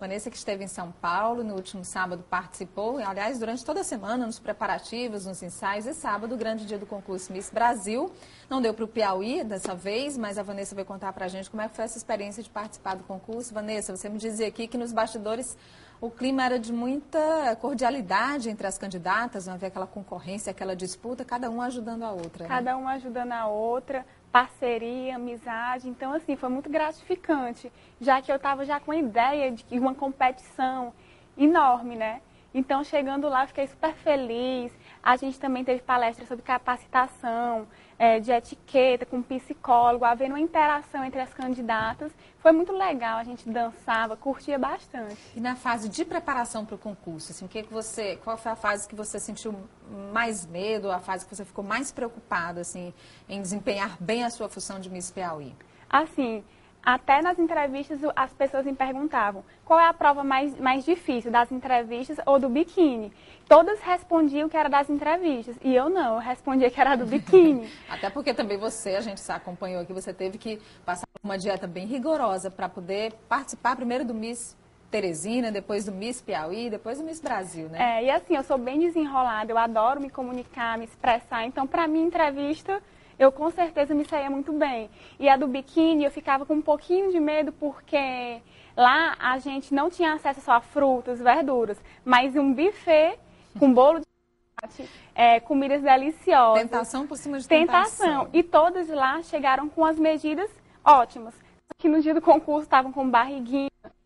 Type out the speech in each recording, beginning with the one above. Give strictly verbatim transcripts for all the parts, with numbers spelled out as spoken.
Vanessa que esteve em São Paulo, no último sábado participou, e, aliás, durante toda a semana, nos preparativos, nos ensaios, e sábado, o grande dia do concurso Miss Brasil. Não deu para o Piauí dessa vez, mas a Vanessa vai contar para a gente como é que foi essa experiência de participar do concurso. Vanessa, você me dizia aqui que nos bastidores o clima era de muita cordialidade entre as candidatas, não havia aquela concorrência, aquela disputa, cada uma ajudando a outra. Cada né? uma ajudando a outra, parceria, amizade. Então, assim, foi muito gratificante, já que eu estava já com a ideia de que uma competição enorme, né? Então, chegando lá, fiquei super feliz. A gente também teve palestra sobre capacitação, é, de etiqueta, com psicólogo, havendo uma interação entre as candidatas. Foi muito legal, a gente dançava, curtia bastante. E na fase de preparação para o concurso, assim, o que que você, qual foi a fase que você sentiu mais medo, a fase que você ficou mais preocupada assim, em desempenhar bem a sua função de Miss Piauí? Assim, até nas entrevistas as pessoas me perguntavam qual é a prova mais, mais difícil, das entrevistas ou do biquíni. Todas respondiam que era das entrevistas e eu não, eu respondia que era do biquíni. Até porque também você, a gente acompanhou aqui, você teve que passar por uma dieta bem rigorosa para poder participar primeiro do Miss Teresina, depois do Miss Piauí, depois do Miss Brasil, né? É, e assim, eu sou bem desenrolada, eu adoro me comunicar, me expressar, então para mim entrevista eu com certeza me saía muito bem. E a do biquíni eu ficava com um pouquinho de medo porque lá a gente não tinha acesso só a frutas, verduras, mas um buffet com bolo de chocolate, é, comidas deliciosas. Tentação por cima de tentação. Tentação. E todas lá chegaram com as medidas ótimas. Só que no dia do concurso estavam com barriguinha,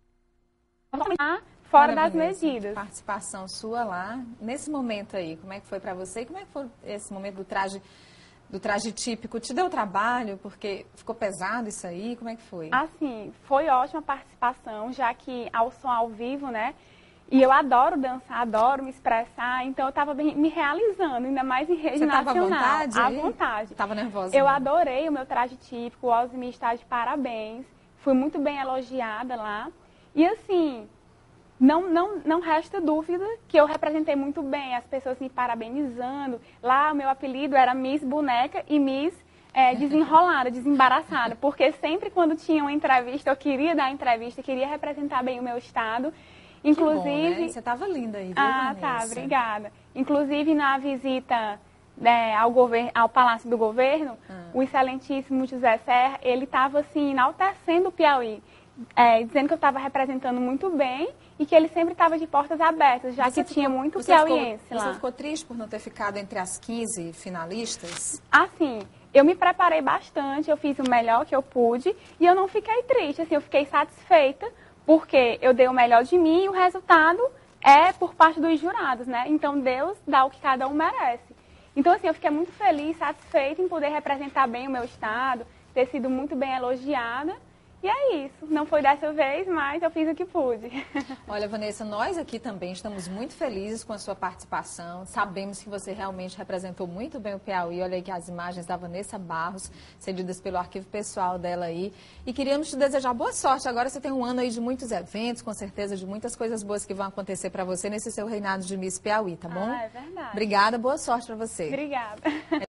fora Olha, das Vanessa, medidas. Participação sua lá, nesse momento aí, como é que foi para você? E como é que foi esse momento do traje do traje típico? Te deu trabalho? Porque ficou pesado isso aí? Como é que foi? Assim, foi ótima participação, já que ao som ao vivo, né? E eu adoro dançar, adoro me expressar, então eu estava me realizando, ainda mais em rede Você nacional. Você estava à vontade? À aí? vontade. Estava nervosa? Eu não? adorei o meu traje típico, o Osmi está de parabéns. Fui muito bem elogiada lá. E assim, não, não, não resta dúvida que eu representei muito bem, as pessoas me parabenizando. Lá o meu apelido era Miss Boneca e Miss é, Desenrolada, Desembaraçada, porque sempre quando tinha uma entrevista, eu queria dar entrevista, queria representar bem o meu estado. Inclusive, que bom, né? Você estava linda aí, viu, Ah, Vanessa? tá, obrigada. Inclusive, na visita né, ao, govern... ao Palácio do Governo, ah. o excelentíssimo José Serra, ele estava assim, enaltecendo o Piauí, é, dizendo que eu estava representando muito bem e que ele sempre estava de portas abertas, já você que ficou, tinha muito você piauiense ficou, lá. Você ficou triste por não ter ficado entre as quinze finalistas? Assim, eu me preparei bastante, eu fiz o melhor que eu pude e eu não fiquei triste, assim, eu fiquei satisfeita, porque eu dei o melhor de mim e o resultado é por parte dos jurados, né? Então Deus dá o que cada um merece. Então assim, eu fiquei muito feliz, satisfeita em poder representar bem o meu estado, ter sido muito bem elogiada. E é isso, não foi dessa vez, mas eu fiz o que pude. Olha, Vanessa, nós aqui também estamos muito felizes com a sua participação. Sabemos que você realmente representou muito bem o Piauí. Olha aí que as imagens da Vanessa Barros, cedidas pelo arquivo pessoal dela aí. E queríamos te desejar boa sorte. Agora você tem um ano aí de muitos eventos, com certeza, de muitas coisas boas que vão acontecer para você nesse seu reinado de Miss Piauí, tá bom? Ah, é verdade. Obrigada, boa sorte para você. Obrigada.